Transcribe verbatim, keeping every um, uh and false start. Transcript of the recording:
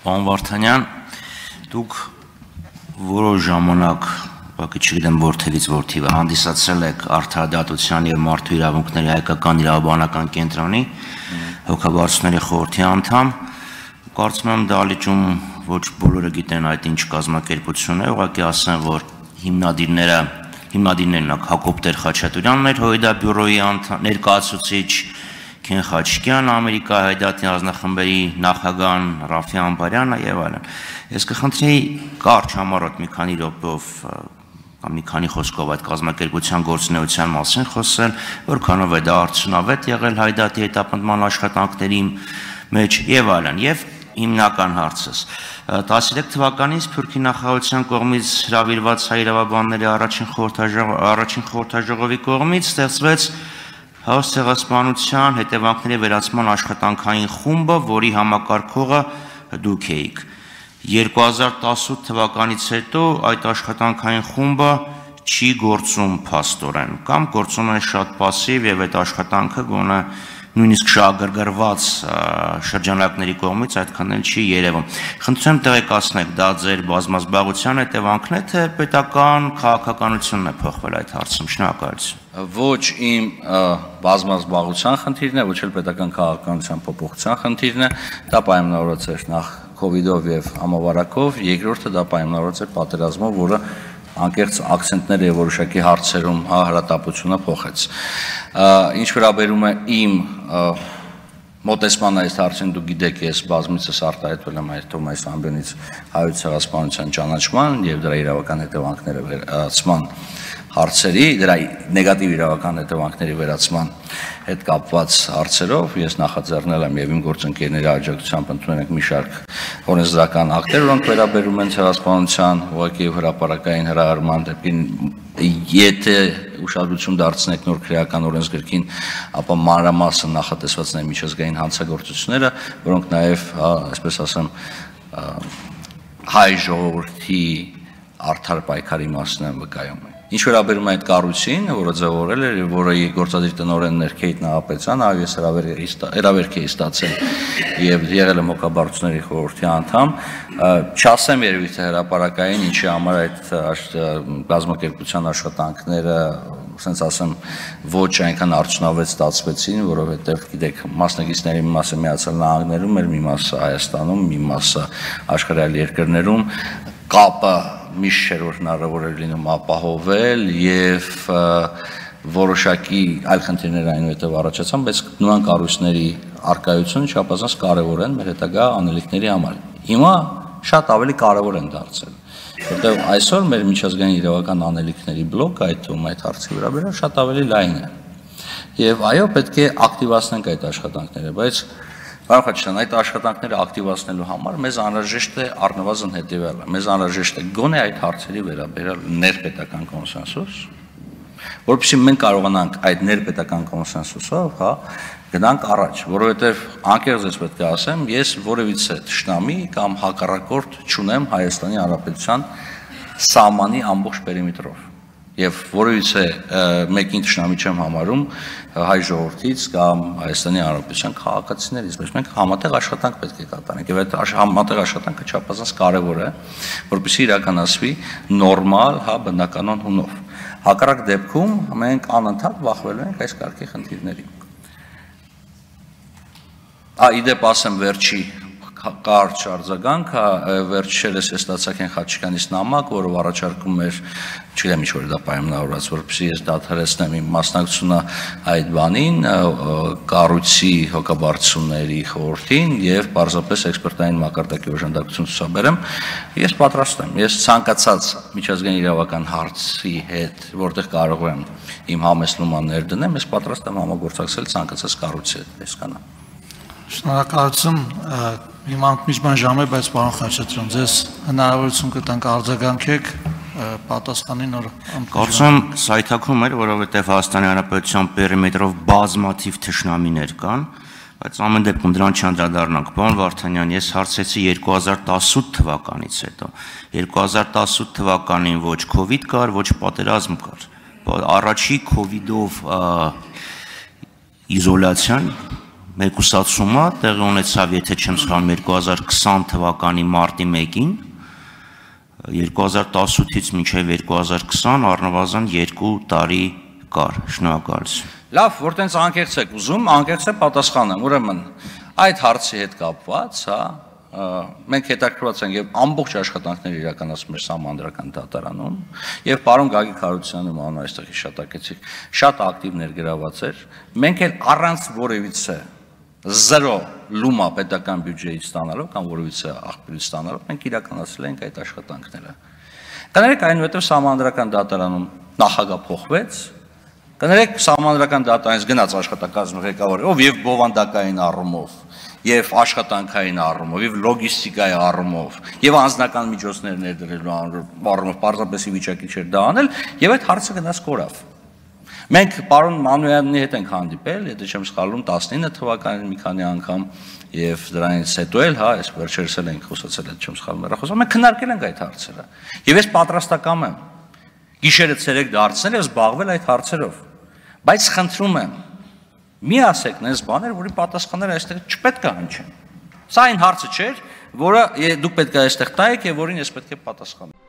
Պարոն Վարդանյան, դուք որոշ ժամանակ, ուղղակի չգիտեմ որտեղից որթիվ հանդիսացել եք Արդարադատության և մարդու իրավունքների հայկական իրավաբանական կենտրոնի հոգաբարձուների խորհրդի անդամ, կարծում եմ դահլիճում ոչ բոլորը գիտեն այդ ինչ կազմակերպություն է, ուղղակի ասեմ, որ հիմնադիրները հիմնադիրներն Հակոբ Տեր-Խաչատուրյանն էր Հույդա բյուրոյի ներկայացուցիչ, Քեն Խաչիկյան, Ամերիկայի Հայդատի հանձնախմբերի նախագահ Ռաֆի Ամբարյանը եւ այլն։ Ես կխնդրեի կարճ համառոտ մի քանի րոպեով կամ մի քանի խոսքով այդ կազմակերպության գործունեության մասին խոսել, որքանով է դա արդյունավետ եղել Հայդատի հետապնդման աշխատանքների մեջ եւ այլն։ Եվ հիմնական հարցս տասներեք թվականին Սփյուռքի նախարարության կողմից հրավիրված հայ իրավաբանների առաջին խորհրդաժողովի կողմից ստեղծվեց Հայոց ցեղասպանության հետևանքների վերացման աշխատանքային խումբը, որի համակարգողը դուք էիք։ երկու հազար տասութ թվականից հետո այդ աշխատանքային խումբը չի գործում փաստորեն, կամ գործում է շատ պասիվ եւ այդ աշխատանքը գոնե նույնիսկ շահագրգռված շրջանակների կողմից այդքան էլ չի երևում։ Խնդրում եմ տեղեկացնեք, դա ձեր բազմազբաղության հետևանքն է, թե պետական քաղաքականությունն է փոխվել այդ հարցում։ Շնորհակալություն։ Ոչ իմ բազմազբաղության խնդիրն է, ոչ էլ պետական քաղաքականության փոփոխության խնդիրն է, դա պայմանավորված էր նախ Քովիդով եւ համավարակով, երկրորդը դա պայմանավորված էր պատերազմով, որը անկեղծ ակցենտները եւ որոշակի հարցերում հրատապությունը փոխեց։ Ինչ վերաբերում է իմ մոտեցման այս հարցին, դուք գիտեք, ես բազմիցս արտահայտվել եմ այդ Թոմաս Ամբյոնից հայոց ցեղասպանության ճանաչման եւ դրա իրավական հետևանքները վերացման հարցերի, դրա նեգատիվ իրավական հետևանքների վերացման հետ կապված հարցերով ես նախաձեռնել եմ եւ իմ գործընկերների աջակցությամբ ընդունել ենք մի շարք օրենսդրական ակտեր, որոնք վերաբերում են ցեղասպանության ուղղակի հրապարակային հրահրման դեպի եթե ուշադրություն դարձնեք նոր քրեական օրենսգրքին, ապա մանրամասն նախատեսված են միջազգային հանցագործությունները, որոնք նաեւ, այսպես ասեմ, հայ ժողովրդի արդար պայքարի մասն են վկայում։ Ինչ վերաբերում է այդ կառույցին, որը ձևավորել էր, որը գործադիր տնօրենն էր Քեյթ Նահապետյանը, այո, ես հրավերք էի ստացել եւ եղել եմ հոգաբարձուների խորհրդի անդամ, չասեմ երևի թե հրապարակային, ինչի համար այդ կազմակերպության աշխատանքները, ասենց ասեմ, ոչ այնքան արդյունավետ ստացվեցին, որովհետեւ գիտեք, մասնակիցների մի մասը Միացյալ Նահանգներում էր, մի մասը Հայաստանում, մի մասը աշխարհի այլ երկրներում, կապը միշտ չէր որ հնարավոր էր լինում ապահովել եւ որոշակի այլ խնդիրներ այնուհետև առաջացան, բայց նման կառույցների արկայությունը չափազանց կարևոր են մեր հետագա անելիքների համար։ Հիմա շատ ավելի կարևոր են դարձել, որտեղ այսօր մեր միջազգային իրավական անելիքների բլոկը այդ թվում այդ հարցի վերաբերյալ շատ ավելի լայն է։ Եվ այո, պետք է ակտիվացնենք այդ աշխատանքները, բայց Պարոն Խաչատուրյան, այդ աշխատանքները ակտիվացնելու համար մեզ անհրաժեշտ է առնվազն հետևյալը, մեզ անհրաժեշտ է գոնե այդ հարցերի վերաբերյալ ներպետական կոնսենսուս, որովհետեւ մենք կարողանանք այդ ներպետական կոնսենսուսով, հա, գնանք առաջ, որովհետեւ անկեղծ ես պետք է ասեմ, ես որևիցե թշնամի կամ հակառակորդ չունեմ Հայաստանի Հանրապետության սահմանի ամբողջ պերիմետրով։ Եվ որևիցե մեկին թշնամի չեմ համարում հայ ժողովրդից կամ Հայաստանի Հանրապետության քաղաքացիներից, բայց մենք համատեղ աշխատանք պետք է կատարենք եւ այդ համատեղ աշխատանքը չափազանց կարեւոր է, որպեսզի իրականացվի նորմալ, հա, բնականon հունով։ Հակառակ դեպքում մենք անընդհատ վախվելու ենք այս կարգի խնդիրների։ Ա իդեպ ասեմ վերջի կարճ արձագանքը, վերջերս ես ստացա Քեն Խաչիկյանից նամակ, որով առաջարկում էր, չգիտեմ ինչ որ դա պայմանավորված, որպեսզի ես դադարեցնեմ իմ մասնակցությունը այդ բանին, կառույցի հոգաբարձուների խորհրդին եւ պարզապես էքսպերտային մակարդակի օժանդակություն ցուցաբերեմ, ես պատրաստ եմ, ես ցանկացած միջազգային իրավական հարցի հետ, որտեղ կարող եմ իմ համեսնումը ներդնեմ, ես պատրաստ եմ համագործակցել ցանկացած կառույցի հետ, հասկանա։ Շնորհակալություն, հիմա ընդմիջման ժամ է, բայց պարոն Խաչատուրյան, ձեզ հնարավորություն կտանք արձագանքեք պատասխանի նոր Կարծում եմ սայթաքում էր, որովհետև Հայաստանի Հանրապետության պերիմետրով բազմաթիվ թշնամիներ կան, բայց ամեն դեպքում դրան չանդրադառնանք։ Պարոն Վարդանյան, ես հարցեցի երկու հազար տասութ թվականից հետո։ երկու հազար տասութ թվականին ոչ Քովիդ կար, ոչ պատերազմ կար։ Առաջի Քովիդով իզոլացիան մեկուսացումը տեղի ունեցավ, եթե չեմ սխալվում, երկու հազար քսան թվականի մարտի մեկին, երկու հազար տասութից մինչև երկու հազար քսան առնվազն երկու տարի կար, շնորհակալություն։ Լավ, որ տենց անկեղծ եք ուզում, անկեղծ է պատասխանեմ, ուրեմն այդ հարցի հետ կապված, հա, մենք հետաքրքրված ենք եւ ամբողջ աշխատանքները իրականացնում էր Սահմանադրական դատարանում եւ պարոն Գագիկ Հարությունյանը մանու այստեղ հիշատակեցիք, շատ ակտիվ ներգրաված էր, մենք էլ առանց որևիցե զրո լումա պետական բյուջեից ստանալով կամ որևիցե աղբյուրից ստանալով մենք իրականացրել ենք այդ աշխատանքները։ Կներեք, այնուհետև Սահմանադրական դատարանում նախագահ փոխվեց, կներեք, Սահմանադրական դատարանից գնաց աշխատակազմի ղեկավարը, ով եւ բովանդակային առումով, եւ աշխատանքային առումով, եւ լոգիստիկայի առումով, եւ անձնական միջոցներ ներդրելու առումով պարզապես ի վիճակի չէր դա անել, եւ այդ հարցը գնաց կորավ։ Մենք պարոն Մանույանի հետ ենք հանդիպել, եթե չեմ սխալվում, տասնինը թվականին մի քանի անգամ եւ դրանից հետո էլ, հա, այս վերջերս էլ ենք խոսացել, եթե չեմ սխալվում, հեռախոսով, մենք քննարկել ենք այդ հարցերը։ Եվ ես պատրաստակամ եմ գիշերը ցերեկ դարձնել եւ զբաղվել այդ հարցերով։ Բայց խնդրում եմ, մի ասեք նենց բաներ, որի պատասխանները այստեղ չպետք է հնչեն։ Սա այն հարցը չէր, որը դուք պետք է այստեղ տայեք եւ որին ես պետք է պատասխանեմ։